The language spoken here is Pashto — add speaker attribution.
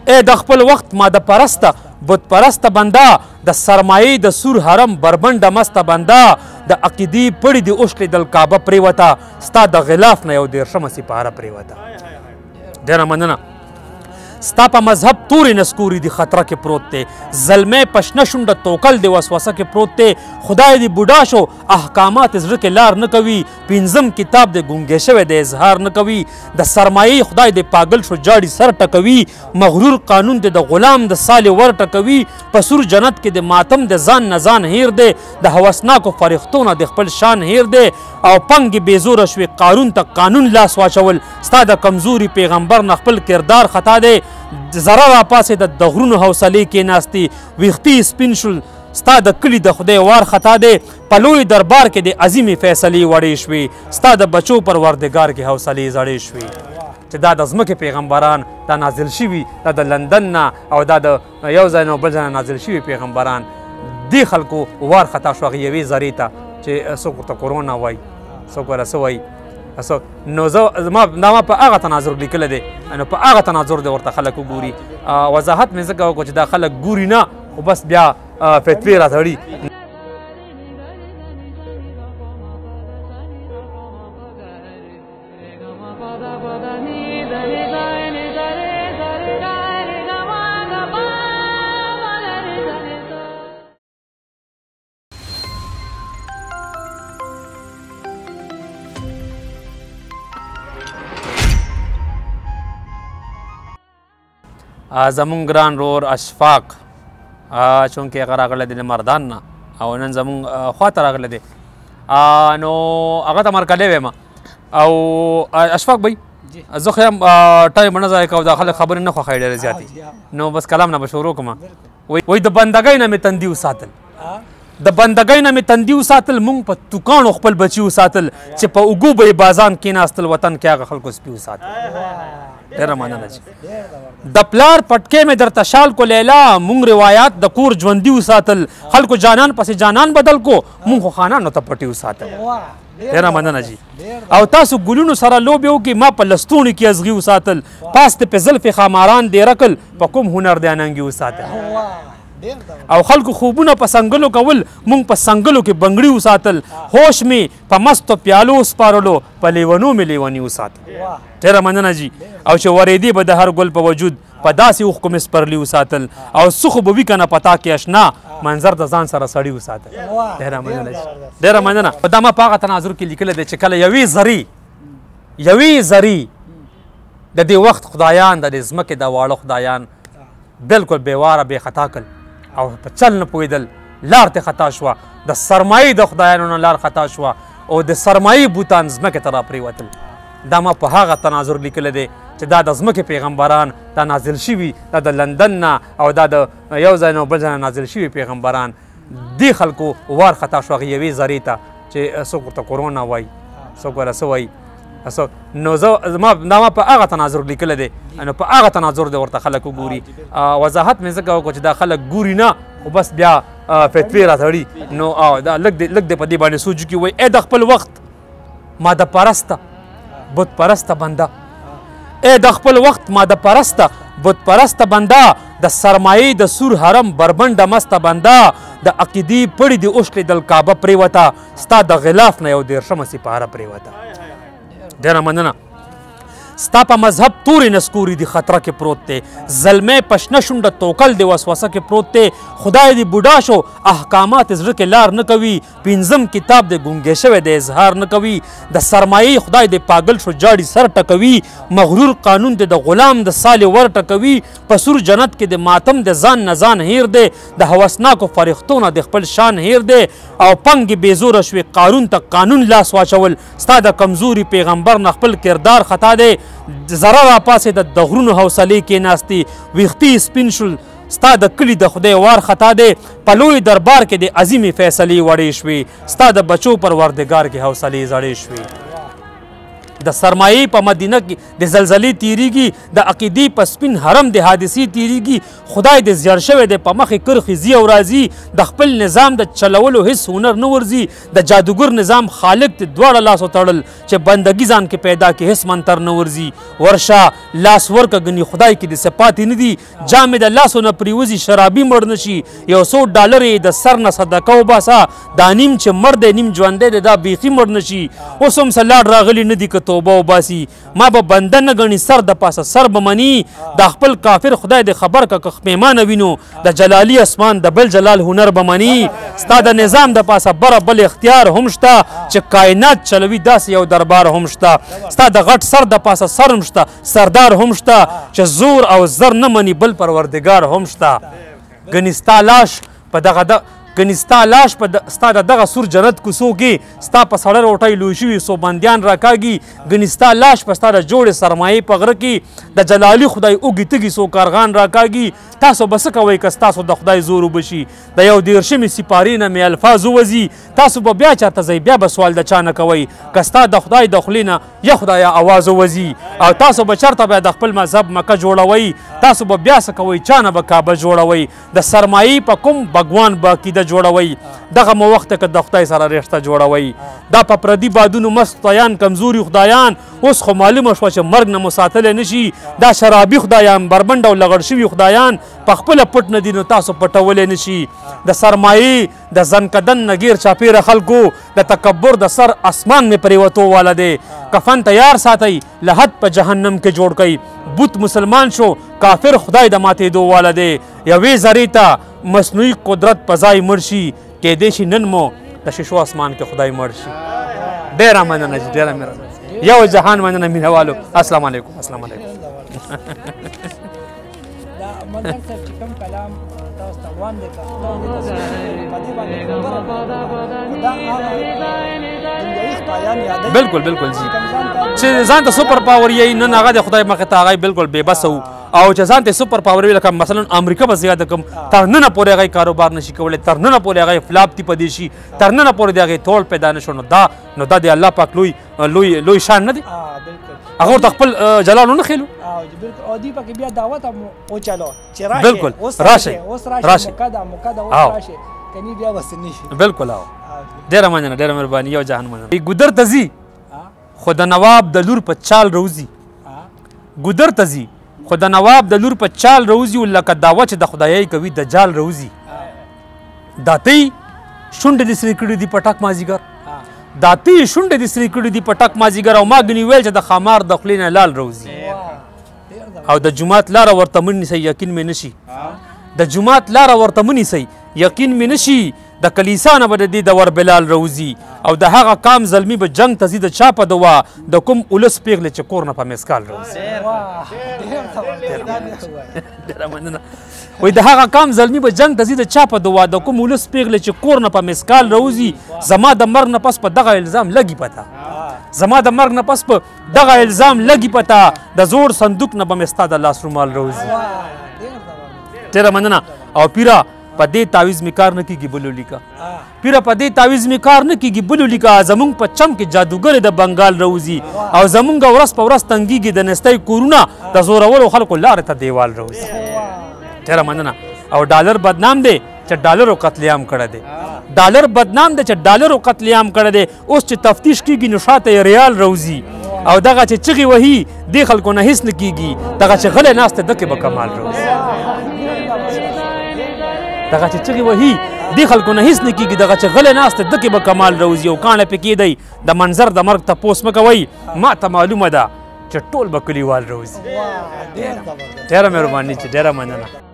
Speaker 1: ای د خپل وخت ماده پرسته بت پرسته بنده د سرمایې د سور حرم بربنډه مسته بنده د عقیدې پړې د اوښتېدل کعبه پرېوته ستا د غلاف نه یو 13مه سپاره پرېوته. ډېره مننه. ستا په مذهب تورې نسکوري د خطره کې پروت دی، زلمی په شنه شونډه توکل د وسوسه کې پروت دی، خدای دې بوډا شو احکامات زړه کې لار نه کوي، پنځم کتاب د ګونګی شوی د اظهار نه کوي، د سرمایې خدای دې پاگل شو جاړي سر ټکوي، مغرور قانون دې د غلام د سالې ور ټکوي، په سور جنت کې د ماتم د ځان نه ځان هیر دی، د هوسناکو فرښتو نه د خپل شان هیر دی، او پنګې بېزوره شوې قارون ته قانون لاس واچول، ستا د کمزوري پیغمبر نه خپل کردار خطا دی، زره راپاڅېده د غرونو حوصلې کېناستې، ویښتې سپین شول، ستا د کلي د خدای وار خطا دی، په لوی دربار کې د عظیمې فیصلې وړې شوې، ستا د بچو پروردګار کې حوصلې زړې شوې. چې دا د ځمکې پیغمبران دا نازل شوي، دا د لندن نه او دا د یو ځای نه بل ځای نه نازل شوي پیغمبران، دې خلکو وار خطا شو هغې یوې زرې ته چې څوک ورته کورونا وایي، څوک ورته څه وایي. نو ما په هغه تناظر لیکلی دی، نو په هغه تناظر دی ورته خلک وګوري. وضاحت مې ځکه وکړو چې دا خلک ګوري نه، خو بس بیا فتوې راتړي. زمونږ ګران رور اشفاق چونکې هغه راغلی دی د مردان نه او نن زمونږ خواته راغلی دی، نو هغه ته مرکلی ویم. او اشفاق بھائی زه خو یم ټایم نه ضایع کوم، دا خلک خبرې نه خوښوي ډېرې زیاتې، نو بس کلام نه به شروع کړم. وایي د بندګۍ نه مې تندي وساتل، د بندګۍ نه مې تندي وساتل، مونږ په توکاڼو خپل بچي وساتل، چې په اوږو به یې بازان کېناستل، وطن کې هغه خلکو سپي وساتل. ډېره مننه جي. د پلار پټکې مې درته شال کو لیلا، مونږ روایات د کور ژوندي وساتل، خلکو جانان پسې جانان بدل کو، مونږ خو خانانو ته پټي وساتل. ډېره مننه جي. او تاسو ګلونو سره لوبې وکړئ، ما په لستوڼي کې ازغي وساتل، پاس ته په زلفې خاماران دې رکل، په کوم هنر دې اننګي وساتل. او خلکو خوبونه په سنګلو کول، مونږ په سنګلو کې بنګړي وساتل، هوش مې په مستو پیالو سپارلو، په لیونو مې لیوني وساتل. ډېره مننه جي. او چې ورېدې به د هر ګل په وجود، په داسې اوښکو مې سپرلي وساتل، او څه خو به وي که نه پتا کې اشنا، منظر د ځان سره سړي وساتل. ډېره مننه جي. ډېره مننه. دا ما په هغه تناظر کې لیکلی دی چې کله یوې زرې د دې وخت خدایان، د دې ځمکې د واړه خدایان بلکل بېواره بې خطا کړل او په چل نه پوهېدل، لار ته خطا شوه، د سرمایې د خدایانو نه لار خطا شوه، او د سرمایې بوتان ځمکې ته راپرېوتل. دا ما په هغه تناظر لیکلی دی چې دا د ځمکې پیغمبران دا نازل شوي، دا د لندن نه او دا د یو ځای نه بل ځای نه نازل شوي پیغمبران، دې خلکو وار خطا شو هغې یوې زرې ته چې څوک ورته کورونا وایي، څوک ورته څه وایي. نو ما په هغه تناظر لیکلی دی، نو په هغه تناظر دی ورته خلک وګوري. وضاحت مې ځکه وکړو چې دا خلک ګوري نه، خو بس بیا فتوې راتړي. نو دا لږ دی په دې باندې سوچ وکړي. وایي ای د خپل وخت ماده پرسته بت پرسته بنده، ای د خپل وخت ماده پرسته بت پرسته بنده، د سرمایې د سور حرم بربنډه مسته بنده، د عقیدې پړې د اوښتېدل کعبه پرېوته، ستا د غلاف نه یو 13مه سپاره پرېوته. ډېره مننه. ستا په مذهب تورې نسکوري د خطره کې پروت دی، زلمی په شنه شونډه توکل د وسوسه کې پروت دی، خدای دې بوډا شو احکامات زړه کې لار نه کوي، پنځم کتاب د ګونګی شوی د اظهار نه کوي، د سرمایې خدای دې پاگل شو جاړي سر ټکوي، مغرور قانون دې د غلام د سالې ور ټکوي، په سور جنت کې د ماتم د ځان نه ځان هیر دی، د هوسناکو فرښتو نه د خپل شان هیر دی، او پنګې بېزوره شوې قارون ته قانون لاس واچول، ستا د کمزوري پیغمبر نه خپل کردار خطا دی، زره راپاڅېده د غرونو حوصلې کېناستې، ویښتې سپین شول، ستا د کلي د خدای وار خطا دی، په لوی دربار کې د عظیمې فیصلې وړې شوې، ستا د بچو پروردګار کې حوصلې زړې شوې. د سرمایې په مدینه کې د زلزلې تیریږي د عقیدې په سپین حرم د حادثې تیریږي خدای د زیار شوی دی په مخې کرښې ځي او راځي د خپل نظام د چلولو هیڅ هنر نه ورځي د جادوګر نظام خالق ته دواړه لاسو تړل چې بندګي ځان کې پیدا کې هیڅ منتر نه ورځي ورشه لاس ورکه ګني خدای کې د صفات نه دي جامې د لاسو نه پریوزي شرابي مړ نشي $100 د سر نه صدقه وباسه دا نیم چې مړ دی نیم ژوندی دی دا بیخي مړ نشي اوس هم سلاډ راغلي نه دي که توبه وباسي ما به بنده نه ګڼي سر د پاسه سر به مني دا خپل کافر خدای د خبر که پیمانه وینو د جلالي اسمان د بل جلال هنر به مني ستا د نظام د پاسه بره بل اختیار هم شته چې کائنات چلوي داسې یو دربار هم شته ستا د غټ سر د پاسه سر هم شته سردار هم شته چې زور او زر نه مني بل پروردګار هم شته ګنې ستا لاش په دغه ګنې ستا لاش په ستا د دغه سور جنت کوڅو کې ستا په سړه روټۍ لوی شوي څو بندیان راکاږي ګنې ستا لاش په ستا د جوړې سرمایې په غره کې د جلالي خدای اوږې تږي څو کارغان راکاږي تاسو به څه کوئ که ستاسو د خدای زور وبشي د یو 13مې سپارې نه مې الفاظ ووځي تاسو به بیا چاته ځئ بیا به سوال د چا نه کوئ که ستا د خدای د خولې نه یا خدایه اواز ووځي او تاسو به چېرته بیا د خپل مذهب مکه جوړوئ تاسو به بیا څه کوئ چا نه به کعبه جوړوئ د سرمایې په کوم بګوان به عقیده جوړوئ دغه مو وخت که د خدای سره رشته جوړوئ دا په پردي بادونو مست خدایان کمزوري خدایان اوس خو معلومه شوه چې مرګ نه مو ساتلی نه شي دا شرابي خدایان بربنډ او لغړ شوي خدایان په خپله پټ نه دي نو تاسو پټولی نه شي د سرمایې د زنکدن نه ګیر چاپېره خلکو د تکبر د سر اسمان مې پرېوتو والا دی کفن تیار ساتئ لحد په جهنم کې جوړ کئ بت مسلمان شو کافر خدای د ماتېدو والا دی یوې ذرې ته مصنوعي قدرت په ځای مړ شي کیدای شي نن مو د شیشو اسمان کې خدای مړ شي ډېره مننه چې ډېره مهرباني یو جهان مننه مینهوالو السلام علیکم السلام علیکم
Speaker 2: دا منظر صاحب چې کوم کلام تاسو ته وړاندې کړ په دې باندې دا دنیايي خدایان یادوي
Speaker 1: بالکل بالکل جی چې ځان ته سپر پاور یې نن هغه د خدای مخې ته هغه بالکل بې بس وو او چې ځان ته سپر پاور وي لکه مثلا امریکا به زیاده کم تر ننه پورې هغه کاروبار نشي کولی تر ننه پورې هغه فلاپ تی پدې شي تر ننه پورې د هغې تول پیدا نه شو نو دا د الله پاک لوی شان نه دی هغه ورته خپل جلال ونه خېلو
Speaker 2: او دوی پکې بیا دعوت هم وچلو چې راشئ
Speaker 1: بالکل راشئ
Speaker 2: اوس راشئ موقع ده اوس راشئ کني بیا بس نشي
Speaker 1: بالکل او ډېره مننه ډېره مهرباني یو جهان مننه ګودر ته ځي خو د نواب د لور په چال روزي ګودر ته ځي خو د نواب د لور په چال روزي لکه دعوه چې د خدایۍ کوي د جال روزي داتۍ شونډې دې سرې کړي دي په ټک مازدیګر داتۍ شونډې دې سرې کړي دي په ټک مازدیګر او ما ګنې ویل چې د خامار د خولې نه لال روزي او د جومات لاره ورته مه نیسئ یقین مې نشي د جومات لاره ورته مه نیسئ یقین مې نشي د کلیسا نه به د دې د ور بلال روزي او د هغه کام زلمي به جنګ ته ځي د چا په دوا د کوم اولس پیغلې چې کور نه په مسکال روزي ډېره مننه وایي د هغه کام زلمي به جنګ ته ځي د چا په دوا د کوم اولس پیغلې چې کور نه په مسکال روزي زما د مرګ نه پس په دغه الزام لګي پته زما د مرګ نه پس په دغه الزام لګي پته د زوړ صندوق نه به مې ستا د لاس رومال روزي ډېره مننه او پیره په دې تعویض مې کار نه کېږي بلو لیکه پیره په دې تعویض مې کار نه کېږي بلو لیکه زمونږ په چم کې جادوګرې د بنګال روزي او زمونږ ورځ په ورځ تنګېږي د نستۍ کورونه د زورورو خلکو لارې ته دیوال روزي ډېره مننه او ډالر بدنام دی چې ډالرو قتل عام کړی دی ډالر بدنام دی چې ډالرو قتل عام کړی دی اوس چې تفتیش کېږي نو شاته یې ریال روزي او دغه چې چغې وهي دې خلکو نه هېڅ نه کېږي دغه چې غلی ناست دی دکې به کمال روزي دغه چې چغې وهي دې خلکو نه هېڅ نه کېږي دغه چې غلی ناست دی دکې به کمال روزي او کاڼه پې کېدی د منظر د مرګ تپوس مه کوئ ما ته معلومه ده چې ټول به کلیوال روزي ډېره مهرباني چې ډېره مننه